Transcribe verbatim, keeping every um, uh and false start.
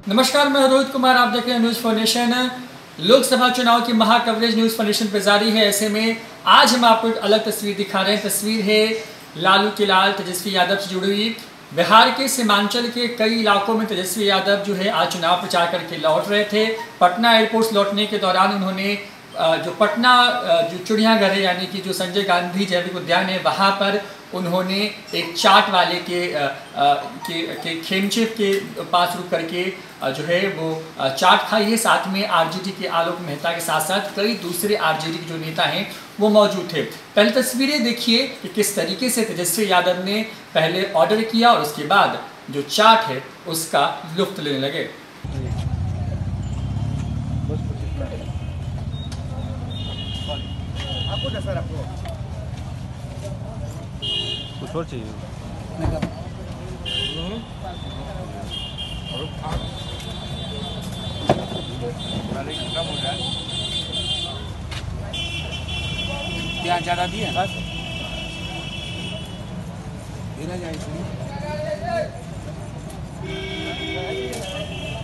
नमस्कार, मैं रोहित कुमार, आप देख रहे हैं न्यूज़ फॉर नेशन। लोकसभा चुनाव की महा कवरेज न्यूज़ फॉर नेशन पर जारी है। ऐसे में आज हम आपको एक अलग तस्वीर दिखा रहे हैं। तस्वीर है लालू के लाल तेजस्वी यादव से जुड़ी हुई। बिहार के सीमांचल के कई इलाकों में तेजस्वी यादव जो है आज चुनाव प्रचार करके लौट रहे थे। पटना एयरपोर्ट लौटने के दौरान उन्होंने जो पटना जो चिड़ियाघर है यानी कि जो संजय गांधी जैविक उद्यान है वहाँ पर उन्होंने एक चाट वाले के के, के खेमचेप के पास रुक करके जो है वो चाट खाई है। साथ में आरजेडी के आलोक मेहता के साथ साथ कई दूसरे आरजेडी के जो नेता हैं वो मौजूद थे। पहले तस्वीरें देखिए कि किस तरीके से तेजस्वी यादव ने पहले ऑर्डर किया और उसके बाद जो चाट है उसका लुत्फ लेने लगे। आपको क्या सर आपको कुछ और चाहिए? क्या ज़्यादा दिए देना जाए